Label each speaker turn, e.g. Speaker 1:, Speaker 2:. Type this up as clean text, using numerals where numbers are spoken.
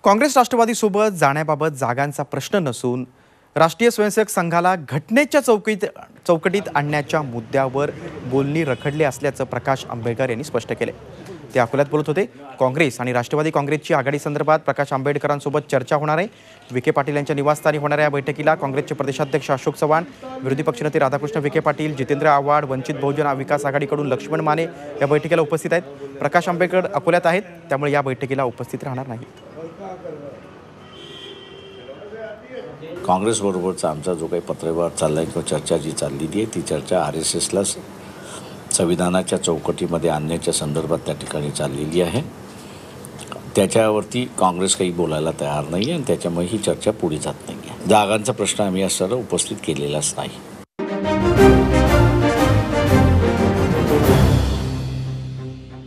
Speaker 1: काँग्रेस राष्ट्रवादीसोबत जाण्याबाबत जागांचा प्रश्न नसून राष्ट्रीय स्वयंसेवक संघाला घटनेच्या चौकटीत आणण्याच्या मुद्द्यावर बोलणी रखडली असल्याचं प्रकाश आंबेडकर यांनी स्पष्ट केले। ते अकोल्यात बोलत होते। काँग्रेस आणि राष्ट्रवादी काँग्रेसची आघाडी संदर्भात प्रकाश आंबेडकरांसोबत चर्चा होणार आहे। विखे पाटील यांच्या निवासस्थानी होणाऱ्या या बैठकीला काँग्रेसचे प्रदेशाध्यक्ष अशोक चव्हाण, विरोधी पक्षनेते राधाकृष्ण विखे पाटील, जितेंद्र आव्हाड, वंचित बहुजन विकास आघाडीकडून लक्ष्मण माने या बैठकीला उपस्थित आहेत। प्रकाश आंबेडकर अकोल्यात आहेत, त्यामुळे या बैठकीला उपस्थित राहणार नाहीत।
Speaker 2: काँग्रेसबरोबरचा आमचा जो काही पत्रव्यवहार चालला आहे किंवा चर्चा जी चाललेली आहे ती चर्चा RSSला संविधानाच्या चौकटीमध्ये आणण्याच्या संदर्भात त्या ठिकाणी चाललेली आहे। त्याच्यावरती काँग्रेस काही बोलायला तयार नाही आहे आणि त्याच्यामुळे ही चर्चा पुढे जात नाही आहे। जागांचा प्रश्न आम्ही असताना उपस्थित केलेलाच नाही।